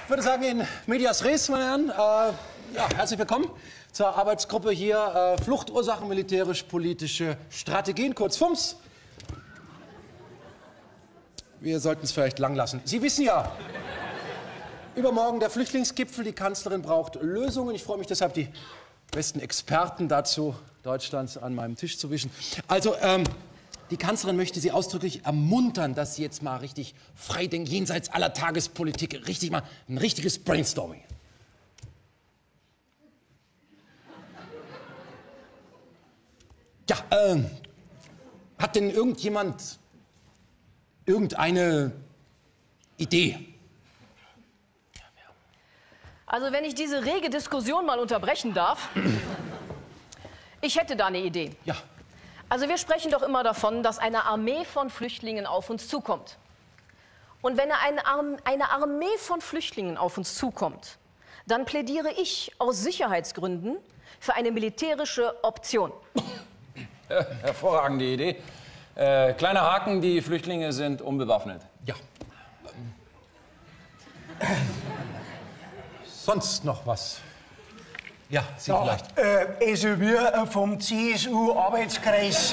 würde sagen, in medias res, meine Herren. Ja, herzlich willkommen zur Arbeitsgruppe hier. Fluchtursachen, militärisch-politische Strategien, kurz FUMS. Wir sollten es vielleicht lang lassen. Sie wissen ja, übermorgen der Flüchtlingsgipfel. Die Kanzlerin braucht Lösungen. Ich freue mich deshalb, die besten Experten dazu Deutschlands an meinem Tisch zu wischen. Also, die Kanzlerin möchte Sie ausdrücklich ermuntern, dass Sie jetzt mal richtig frei denken, jenseits aller Tagespolitik, richtig mal ein richtiges Brainstorming. Ja, hat denn irgendjemand irgendeine Idee? Also wenn ich diese rege Diskussion mal unterbrechen darf, ich hätte da eine Idee. Ja. Also wir sprechen doch immer davon, dass eine Armee von Flüchtlingen auf uns zukommt. Und wenn eine Armee von Flüchtlingen auf uns zukommt, dann plädiere ich aus Sicherheitsgründen für eine militärische Option. Hervorragende Idee. Kleiner Haken, die Flüchtlinge sind unbewaffnet. Ja. Sonst noch was? Ja, Sie vielleicht. Also wir vom CSU-Arbeitskreis.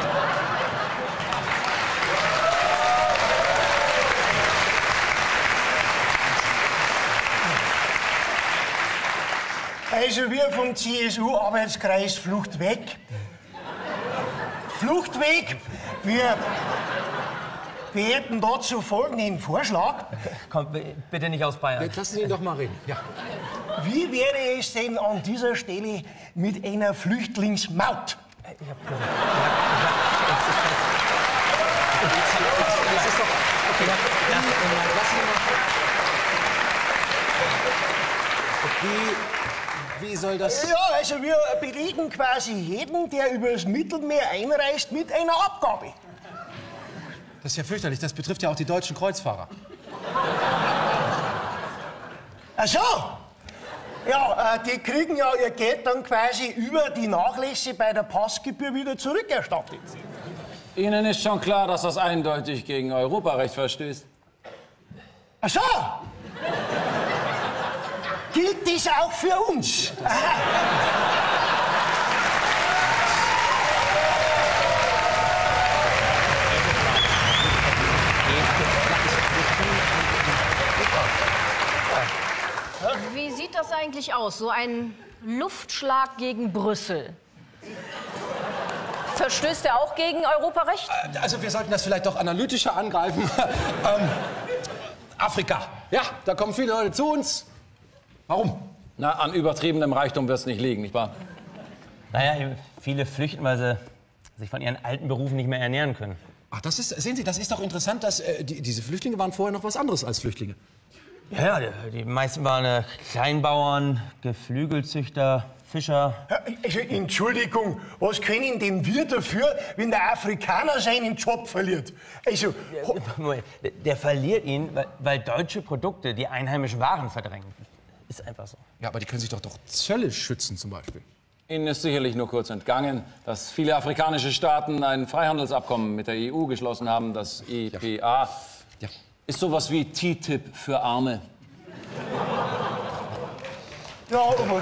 Also wir vom CSU-Arbeitskreis Flucht weg. Flucht weg. Wir hätten dazu folgenden Vorschlag. Komm, bitte nicht aus Bayern. Jetzt lassen Sie ihn doch mal reden. Ja. Wie wäre es denn an dieser Stelle mit einer Flüchtlingsmaut? Das ist doch... Okay, lassen Sie mal... Wie soll das... Ja, also wir belegen quasi jeden, der übers Mittelmeer einreist, mit einer Abgabe. Das ist ja fürchterlich. Das betrifft ja auch die deutschen Kreuzfahrer. Ach so. Ja, die kriegen ja ihr Geld dann quasi über die Nachlässe bei der Passgebühr wieder zurückerstattet. Ihnen ist schon klar, dass das eindeutig gegen Europarecht verstößt. Ach so. Gilt das auch für uns? Wie sieht das eigentlich aus, so ein Luftschlag gegen Brüssel? Verstößt er auch gegen Europarecht? Also wir sollten das vielleicht doch analytischer angreifen. Afrika. Ja, da kommen viele Leute zu uns. Warum? Na, an übertriebenem Reichtum wird es nicht liegen, nicht wahr? Naja, viele flüchten, weil sie sich von ihren alten Berufen nicht mehr ernähren können. Ach, sehen Sie, das ist doch interessant, dass diese Flüchtlinge waren vorher noch was anderes als Flüchtlinge. Ja, die meisten waren Kleinbauern, Geflügelzüchter, Fischer. Also, Entschuldigung, was können denn wir dafür, wenn der Afrikaner seinen Job verliert? Also, Der verliert ihn, weil deutsche Produkte die einheimischen Waren verdrängen. Ist einfach so. Ja, aber die können sich doch Zölle schützen zum Beispiel. Ihnen ist sicherlich nur kurz entgangen, dass viele afrikanische Staaten ein Freihandelsabkommen mit der EU geschlossen haben, das EPA. Ja. Ist sowas wie TTIP für Arme. ja, aber...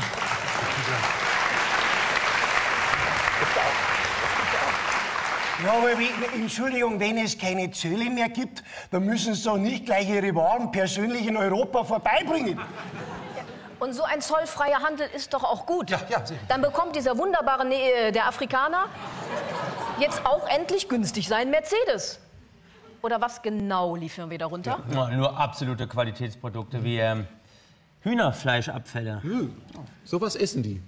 Ja, aber Entschuldigung, wenn es keine Zölle mehr gibt, dann müssen Sie doch nicht gleich Ihre Waren persönlich in Europa vorbeibringen. Und so ein zollfreier Handel ist doch auch gut. Ja, sicher. Dann bekommt dieser wunderbare der Afrikaner jetzt auch endlich günstig seinen Mercedes. Oder was genau liefern wir darunter? Ja, nur absolute Qualitätsprodukte wie Hühnerfleischabfälle. Sowas essen die.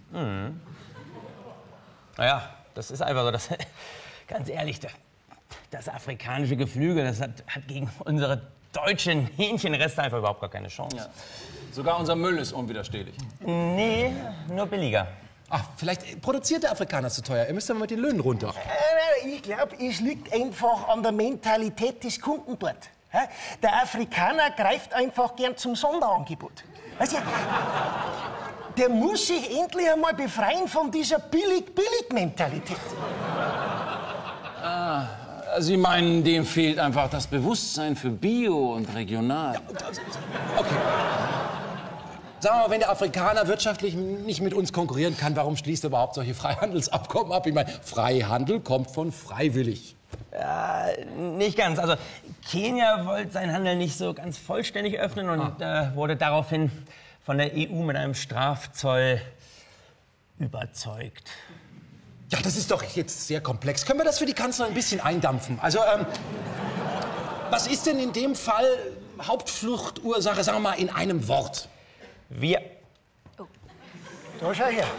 Naja, das ist einfach so. Das, ganz ehrlich, das afrikanische Geflügel, das hat gegen unsere deutschen Hähnchenreste einfach überhaupt gar keine Chance. Ja. Sogar unser Müll ist unwiderstehlich. Nee, nur billiger. Ach, vielleicht produziert der Afrikaner zu teuer. Ihr müsst ja mal mit den Löhnen runter. Ich glaube, es liegt einfach an der Mentalität des Kunden dort. Der Afrikaner greift einfach gern zum Sonderangebot. Weißt du, der muss sich endlich einmal befreien von dieser Billig-Billig-Mentalität. Sie meinen, dem fehlt einfach das Bewusstsein für Bio und regional. Okay. Sagen wir mal, wenn der Afrikaner wirtschaftlich nicht mit uns konkurrieren kann, warum schließt er überhaupt solche Freihandelsabkommen ab? Ich meine, Freihandel kommt von freiwillig. Nicht ganz. Also Kenia wollte seinen Handel nicht so ganz vollständig öffnen und wurde daraufhin von der EU mit einem Strafzoll überzeugt. Ja, das ist doch jetzt sehr komplex. Können wir das für die Kanzlerin ein bisschen eindampfen? Also, was ist denn in dem Fall Hauptfluchtursache, sagen wir mal, in einem Wort? Wir. Da schau her. Ja,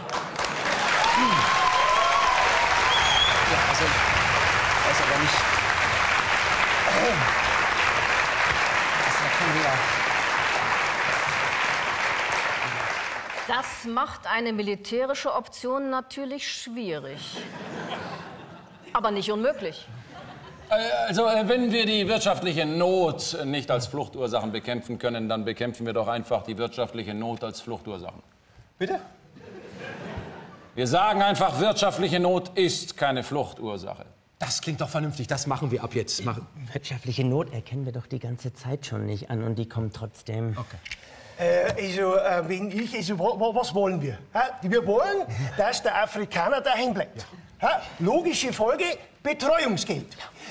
also, weiß aber nicht. Da können wir ja. Das macht eine militärische Option natürlich schwierig. Aber nicht unmöglich. Also, wenn wir die wirtschaftliche Not nicht als Fluchtursachen bekämpfen können, dann bekämpfen wir doch einfach die wirtschaftliche Not als Fluchtursachen. Bitte? Wir sagen einfach, wirtschaftliche Not ist keine Fluchtursache. Das klingt doch vernünftig. Das machen wir ab jetzt. Wirtschaftliche Not erkennen wir doch die ganze Zeit schon nicht an und die kommt trotzdem. Okay. Was wollen wir? Wir wollen, dass der Afrikaner daheim bleibt. Logische Folge, Betreuungsgeld.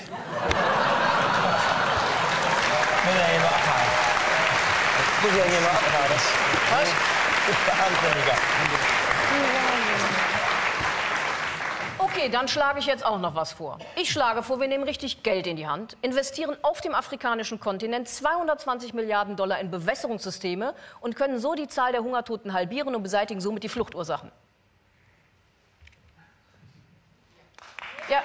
Okay, dann schlage ich jetzt auch noch was vor. Ich schlage vor, wir nehmen richtig Geld in die Hand, investieren auf dem afrikanischen Kontinent 220 Milliarden Dollar in Bewässerungssysteme und können so die Zahl der Hungertoten halbieren und beseitigen somit die Fluchtursachen. Ja.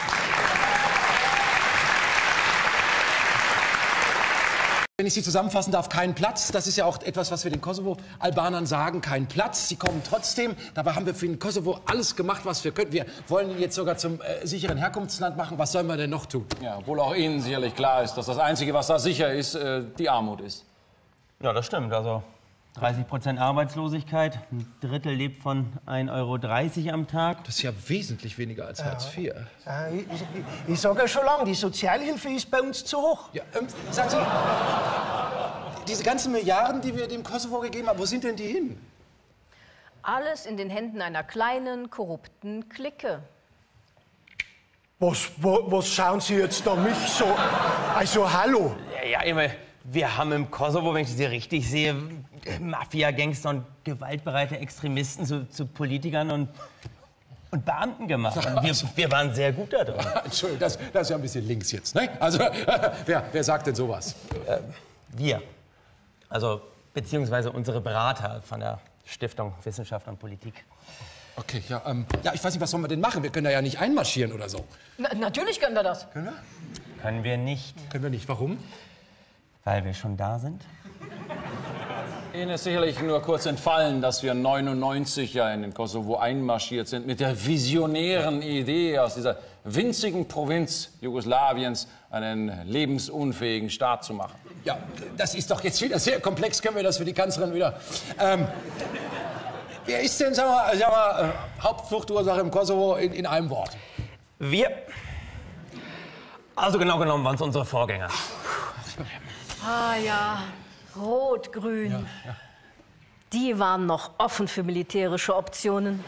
Wenn ich Sie zusammenfassen darf, keinen Platz. Das ist ja auch etwas, was wir den Kosovo-Albanern sagen, kein Platz. Sie kommen trotzdem. Dabei haben wir für den Kosovo alles gemacht, was wir können. Wir wollen ihn jetzt sogar zum sicheren Herkunftsland machen. Was sollen wir denn noch tun? Ja, obwohl auch Ihnen sicherlich klar ist, dass das Einzige, was da sicher ist, die Armut ist. Ja, das stimmt. Also 30% Arbeitslosigkeit, ein Drittel lebt von 1,30 € am Tag. Das ist ja wesentlich weniger als Hartz IV. Ich sage ja schon lange, die Sozialhilfe ist bei uns zu hoch. Ja, sagen Sie, diese ganzen Milliarden, die wir dem Kosovo gegeben haben, wo sind denn die hin? Alles in den Händen einer kleinen, korrupten Clique. Was schauen Sie jetzt da mich so? Also, hallo. Ja, immer. Wir haben im Kosovo, wenn ich das richtig sehe, Mafia-Gangster und gewaltbereite Extremisten zu Politikern und Beamten gemacht. Und wir waren sehr gut da drin. Entschuldigung, das ist ja ein bisschen links jetzt, ne? Also, wer sagt denn sowas? Wir. Also, beziehungsweise unsere Berater von der Stiftung Wissenschaft und Politik. Okay, ja, ich weiß nicht, was sollen wir denn machen? Wir können da ja nicht einmarschieren oder so. Natürlich können wir das. Können wir? Können wir nicht. Können wir nicht. Warum? Weil wir schon da sind. Ihnen ist sicherlich nur kurz entfallen, dass wir 99 ja in den Kosovo einmarschiert sind mit der visionären Idee, aus dieser winzigen Provinz Jugoslawiens einen lebensunfähigen Staat zu machen. Ja, das ist doch jetzt wieder sehr komplex. Können wir das für die Kanzlerin wieder... wer ist denn, sagen wir, Hauptfluchtursache im Kosovo in einem Wort? Wir. Also genau genommen waren es unsere Vorgänger. Ah ja, Rot-Grün. Ja. Die waren noch offen für militärische Optionen.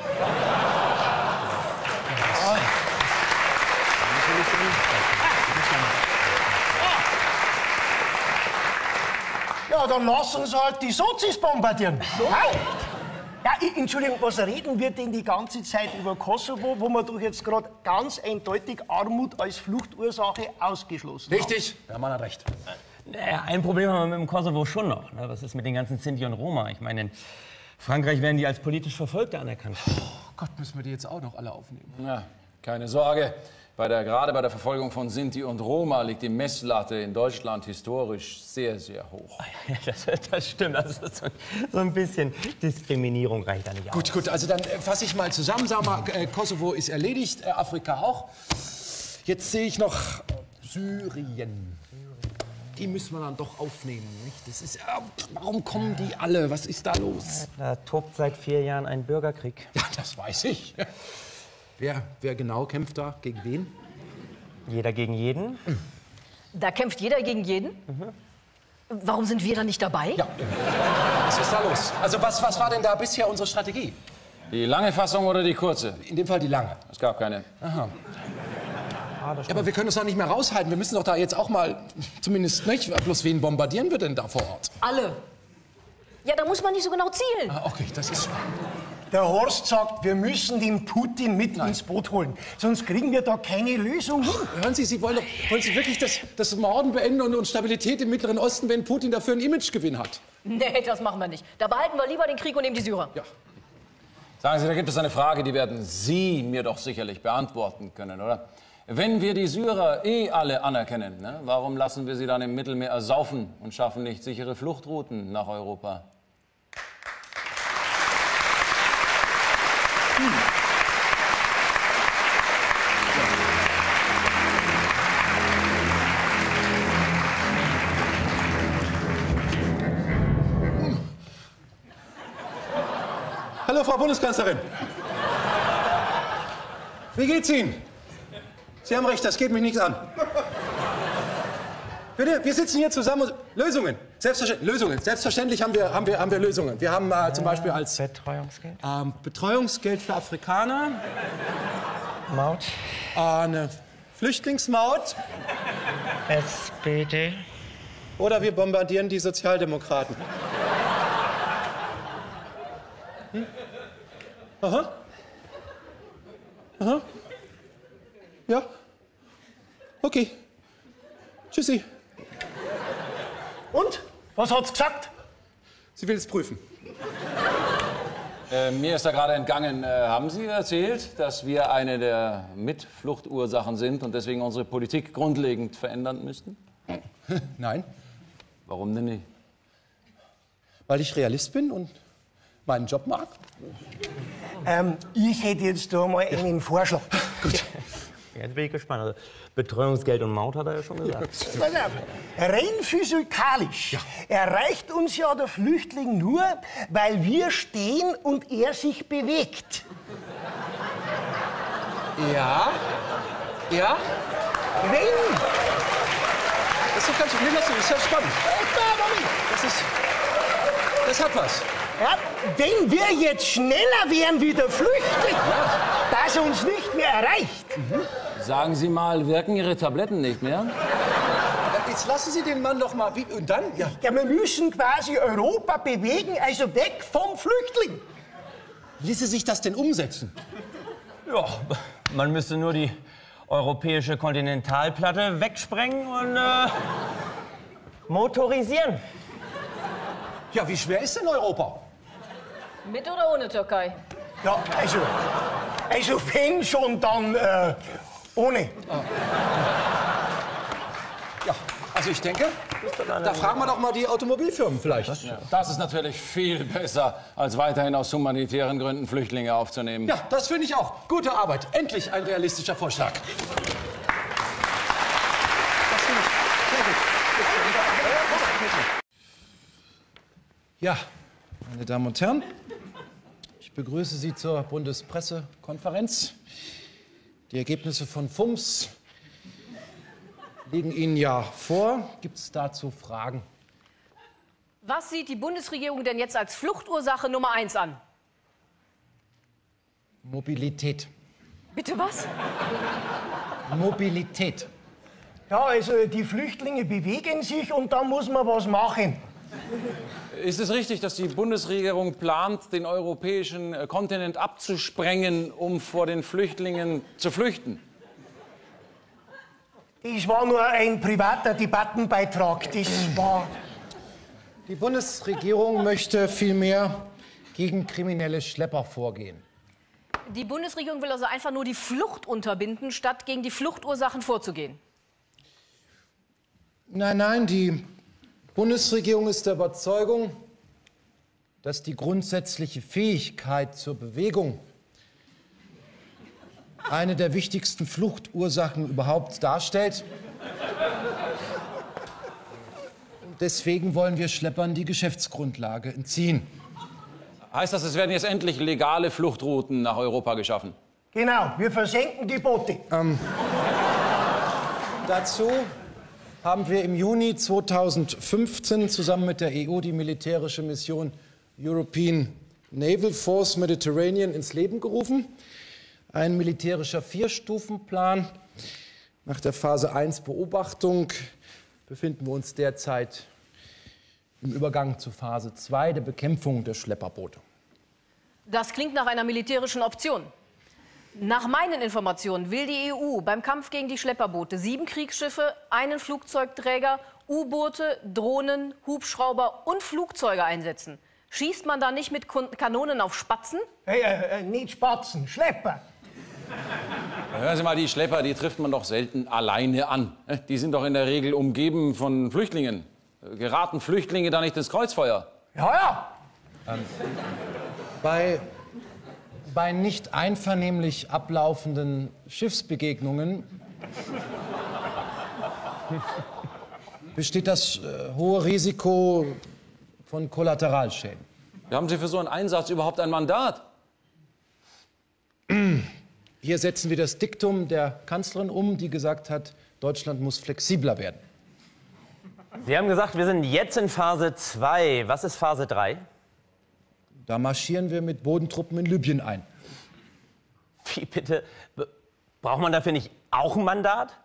Ja, dann lass uns halt die Sozis bombardieren. Ja, Entschuldigung, was reden wir denn die ganze Zeit über Kosovo, wo wir doch jetzt gerade ganz eindeutig Armut als Fluchtursache ausgeschlossen haben? Richtig, der Mann hat recht. Naja, ein Problem haben wir mit dem Kosovo schon noch. Ne? Was ist mit den ganzen Sinti und Roma? Ich meine, in Frankreich werden die als politisch Verfolgte anerkannt. Oh Gott, müssen wir die jetzt auch noch alle aufnehmen? Ja, keine Sorge. Gerade bei der Verfolgung von Sinti und Roma liegt die Messlatte in Deutschland historisch sehr, sehr hoch. Ja, das stimmt. Also so ein bisschen Diskriminierung reicht da nicht aus. Gut, also dann fasse ich mal zusammen. Sag mal, Kosovo ist erledigt, Afrika auch. Jetzt sehe ich noch Syrien. Die müssen wir dann doch aufnehmen, nicht? Das ist, warum kommen die alle? Was ist da los? Da tobt seit 4 Jahren ein Bürgerkrieg. Ja, das weiß ich. Wer genau kämpft da? Gegen wen? Jeder gegen jeden. Da kämpft jeder gegen jeden? Warum sind wir da nicht dabei? Ja, was ist da los? Also was war denn da bisher unsere Strategie? Die lange Fassung oder die kurze? In dem Fall die lange. Es gab keine. Aha. Ja, aber wir können uns doch nicht mehr raushalten. Wir müssen doch da jetzt auch mal, zumindest nicht, bloß wen bombardieren wir denn da vor Ort? Alle. Ja, da muss man nicht so genau zielen. Ah, okay, das ist... Der Horst sagt, wir müssen den Putin mit ins Boot holen. Sonst kriegen wir da keine Lösung hin. Hören Sie, wollen Sie wirklich das Morden beenden und Stabilität im Mittleren Osten, wenn Putin dafür einen Imagegewinn hat? Nee, das machen wir nicht. Da behalten wir lieber den Krieg und nehmen die Syrer. Ja. Sagen Sie, da gibt es eine Frage, die werden Sie mir doch sicherlich beantworten können, oder? Wenn wir die Syrer alle anerkennen, ne, warum lassen wir sie dann im Mittelmeer ersaufen und schaffen nicht sichere Fluchtrouten nach Europa? Hallo, Frau Bundeskanzlerin. Wie geht's Ihnen? Sie haben recht, das geht mich nichts an. Bitte, wir sitzen hier zusammen und... Lösungen. Selbstverständlich haben wir Lösungen. Wir haben zum Beispiel als... Betreuungsgeld? Betreuungsgeld für Afrikaner. Maut? Eine Flüchtlingsmaut. SPD? Oder wir bombardieren die Sozialdemokraten. Hm? Aha. Aha. Ja. Okay. Tschüssi. Und? Was hat's gesagt? Sie will es prüfen. Mir ist da gerade entgangen. Haben Sie erzählt, dass wir eine der Mitfluchtursachen sind und deswegen unsere Politik grundlegend verändern müssten? Nein, Warum denn nicht? weil ich Realist bin und meinen Job mag. Ich hätte jetzt da mal einen Vorschlag. Jetzt bin ich gespannt. Also, Betreuungsgeld und Maut hat er ja schon gesagt. Pass auf. Rein physikalisch erreicht uns ja der Flüchtling nur, weil wir stehen und er sich bewegt. Ja. Ja. Wenn, Das ist doch ganz schön. Das ist ja spannend. Das hat was. ja, wenn wir jetzt schneller wären wie der Flüchtling, dass er uns nicht mehr erreicht. Sagen Sie mal, wirken Ihre Tabletten nicht mehr? Jetzt lassen Sie den Mann doch mal... Und dann? Ja. Ja, wir müssen quasi Europa bewegen, also weg vom Flüchtling. Ließe sich das denn umsetzen? Ja, man müsste nur die europäische Kontinentalplatte wegsprengen und motorisieren. Ja, wie schwer ist denn Europa? Mit oder ohne Türkei? Ja, also wenn schon, dann ohne. Ja, also ich denke, da fragen wir doch mal die Automobilfirmen vielleicht. Das ist natürlich viel besser, als weiterhin aus humanitären Gründen Flüchtlinge aufzunehmen. Ja, das finde ich auch. Gute Arbeit. Endlich ein realistischer Vorschlag. Das finde ich sehr gut. Ja, meine Damen und Herren, ich begrüße Sie zur Bundespressekonferenz. Die Ergebnisse von FUMS liegen Ihnen ja vor. Gibt es dazu Fragen? Was sieht die Bundesregierung denn jetzt als Fluchtursache Nummer 1 an? Mobilität. Bitte was? Mobilität. Ja, also die Flüchtlinge bewegen sich und da muss man was machen. Ist es richtig, dass die Bundesregierung plant, den europäischen Kontinent abzusprengen, um vor den Flüchtlingen zu flüchten? Das war nur ein privater Debattenbeitrag. Das war... Die Bundesregierung möchte vielmehr gegen kriminelle Schlepper vorgehen. Die Bundesregierung will also einfach nur die Flucht unterbinden, statt gegen die Fluchtursachen vorzugehen. Nein, nein, die Bundesregierung ist der Überzeugung, dass die grundsätzliche Fähigkeit zur Bewegung eine der wichtigsten Fluchtursachen überhaupt darstellt. Deswegen wollen wir Schleppern die Geschäftsgrundlage entziehen. Heißt das, es werden jetzt endlich legale Fluchtrouten nach Europa geschaffen? Genau, wir versenken die Boote. Dazu haben wir im Juni 2015 zusammen mit der EU die militärische Mission European Naval Force Mediterranean ins Leben gerufen. Ein militärischer 4-Stufen-Plan. Nach der Phase 1 Beobachtung befinden wir uns derzeit im Übergang zur Phase 2 der Bekämpfung der Schlepperboote. Das klingt nach einer militärischen Option. Nach meinen Informationen will die EU beim Kampf gegen die Schlepperboote 7 Kriegsschiffe, einen Flugzeugträger, U-Boote, Drohnen, Hubschrauber und Flugzeuge einsetzen. Schießt man da nicht mit Kanonen auf Spatzen? Hey, nicht Spatzen, Schlepper. Hören Sie mal, die Schlepper, die trifft man doch selten alleine an. Die sind doch in der Regel umgeben von Flüchtlingen. Geraten Flüchtlinge da nicht ins Kreuzfeuer? Ja. Bei nicht einvernehmlich ablaufenden Schiffsbegegnungen besteht das hohe Risiko von Kollateralschäden. Haben Sie für so einen Einsatz überhaupt ein Mandat? Hier setzen wir das Diktum der Kanzlerin um, die gesagt hat, Deutschland muss flexibler werden. Sie haben gesagt, wir sind jetzt in Phase 2. Was ist Phase 3? Da marschieren wir mit Bodentruppen in Libyen ein. Wie bitte? Braucht man dafür nicht auch ein Mandat?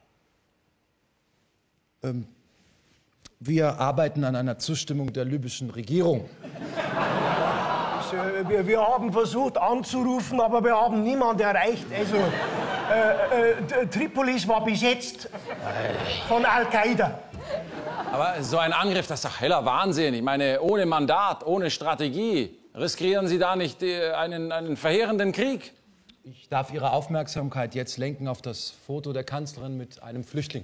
Wir arbeiten an einer Zustimmung der libyschen Regierung. Wir haben versucht anzurufen, aber wir haben niemanden erreicht. Also, Tripolis war besetzt von Al-Qaida. Aber so ein Angriff, das ist doch heller Wahnsinn. Ich meine, ohne Mandat, ohne Strategie, riskieren Sie da nicht einen verheerenden Krieg? Ich darf Ihre Aufmerksamkeit jetzt lenken auf das Foto der Kanzlerin mit einem Flüchtling.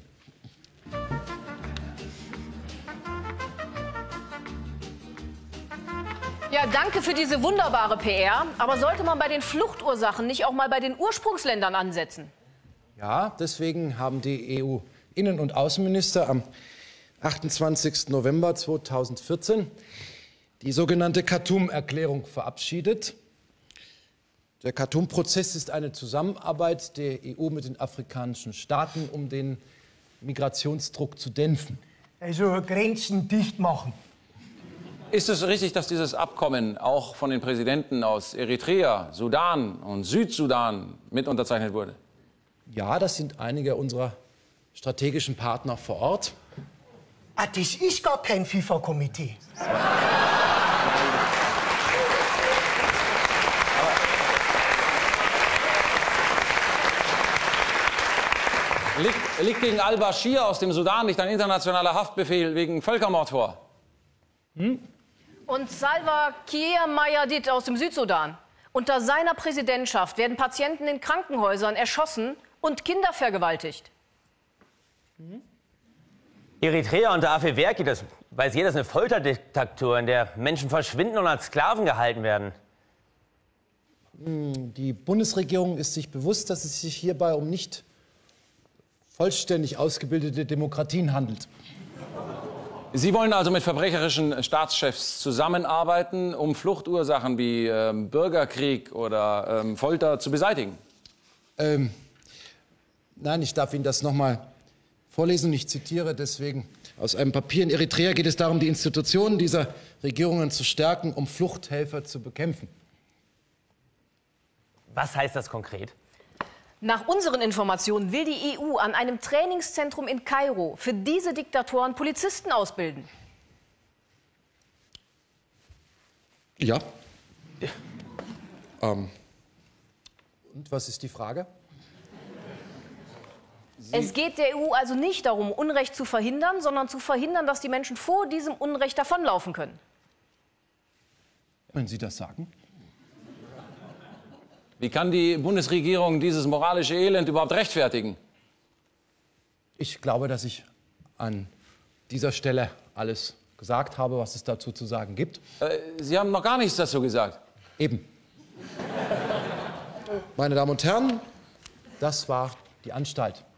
Ja, danke für diese wunderbare PR. Aber sollte man bei den Fluchtursachen nicht auch mal bei den Ursprungsländern ansetzen? Ja, deswegen haben die EU-Innen- und Außenminister am 28. November 2014 die sogenannte Khartoum-Erklärung verabschiedet. Der Khartoum-Prozess ist eine Zusammenarbeit der EU mit den afrikanischen Staaten, um den Migrationsdruck zu dämpfen. Also Grenzen dicht machen. Ist es richtig, dass dieses Abkommen auch von den Präsidenten aus Eritrea, Sudan und Südsudan mit unterzeichnet wurde? Ja, das sind einige unserer strategischen Partner vor Ort. Ah, das ist gar kein FIFA-Komitee. Liegt gegen al-Bashir aus dem Sudan nicht ein internationaler Haftbefehl wegen Völkermord vor? Und Salva Kiir Mayardit aus dem Südsudan. Unter seiner Präsidentschaft werden Patienten in Krankenhäusern erschossen und Kinder vergewaltigt. Eritrea unter Afewerki, das weiß jeder, ist eine Folterdiktatur, in der Menschen verschwinden und als Sklaven gehalten werden. Die Bundesregierung ist sich bewusst, dass es sich hierbei um nicht vollständig ausgebildete Demokratien handelt. Sie wollen also mit verbrecherischen Staatschefs zusammenarbeiten, um Fluchtursachen wie Bürgerkrieg oder Folter zu beseitigen? Nein, ich darf Ihnen das noch mal vorlesen. Ich zitiere deswegen aus einem Papier. In Eritrea geht es darum, die Institutionen dieser Regierungen zu stärken, um Fluchthelfer zu bekämpfen. Was heißt das konkret? Nach unseren Informationen will die EU an einem Trainingszentrum in Kairo für diese Diktatoren Polizisten ausbilden. Ja. Und was ist die Frage? Es geht der EU also nicht darum, Unrecht zu verhindern, sondern zu verhindern, dass die Menschen vor diesem Unrecht davonlaufen können. Wenn Sie das sagen. Wie kann die Bundesregierung dieses moralische Elend überhaupt rechtfertigen? Ich glaube, dass ich an dieser Stelle alles gesagt habe, was es dazu zu sagen gibt. Sie haben noch gar nichts dazu gesagt. Eben. Meine Damen und Herren, das war die Anstalt.